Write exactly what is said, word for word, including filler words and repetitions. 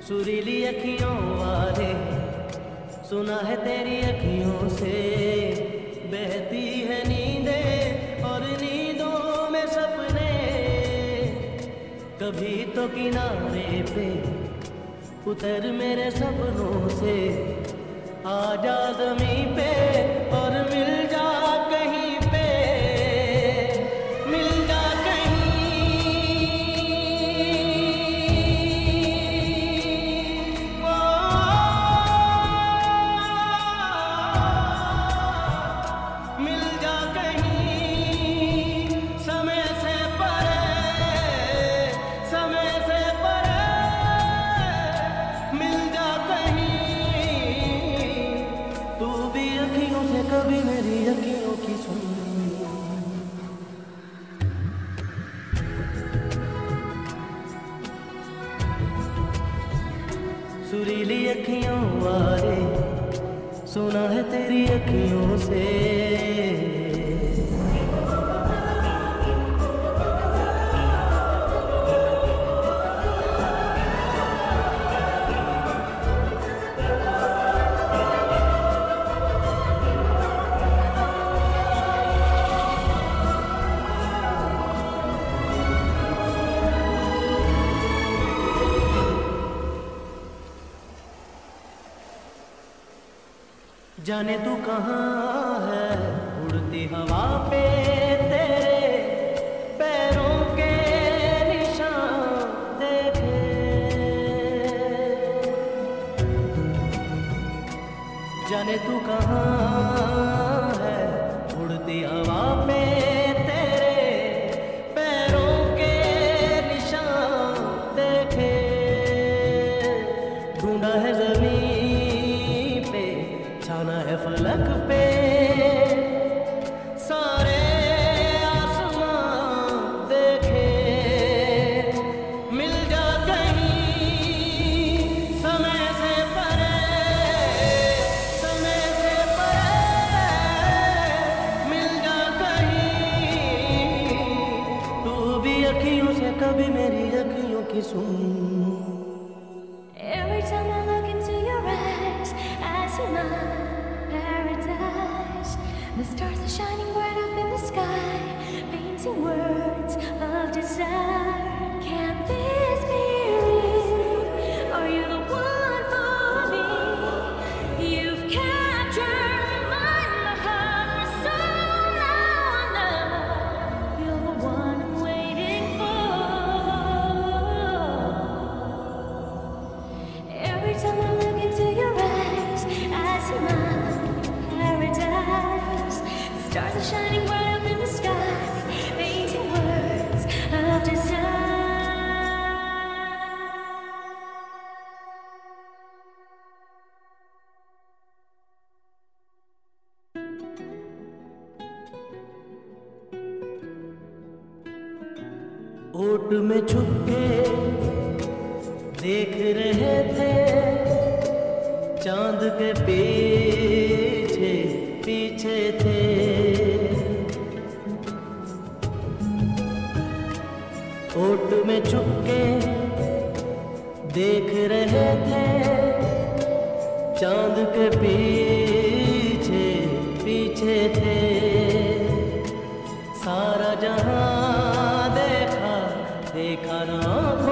सुरीली अखियों वाले, सुना है तेरी अखियों से बहती है नींदें और नींदों में सपने। कभी तो किनारे पे उतर मेरे सपनों से, आजा ज़मीं पे और मिल जा कहीं पे, मिल जा कहीं। ओ, मिल जा कहीं समय से परे, समय से परे, मिल जा कहीं। तू भी अखियों से कभी मेरी अखियों की सुन। सुरीली अखियों वाले, सुना है तेरी अखियों से। जाने तू कहाँ है उड़ती हवा पे, तेरे पैरों के निशान देखे। जाने तू कहाँ है उड़ती हवा पे, तेरे पैरों के निशान देखे। ढूंढा है ज़मीन पे, छाना है फलक पे, सारे आसमां देखे। मिल जा कहीं समय से परे, समय से परे, मिल जा कहीं। तू भी अखियों से कभी मेरी अखियों की सुन। Every time I look into your eyes, I see my paradise. The stars are shining bright up in the sky, painting words of desire. Can this be real? Are you the one for me? You've captured my mind, my heart, my soul. Now I know you're the one I'm waiting for. Every time I look into your eyes, I see my paradise. The stars are shining bright up in the sky, painting words of desire. ओट में छुप के देख रहे थे, चांद के पीछे पीछे थे। ओट में छुप के देख रहे थे, चांद के पीछे पीछे थे। सारा जहां देखा देखा ना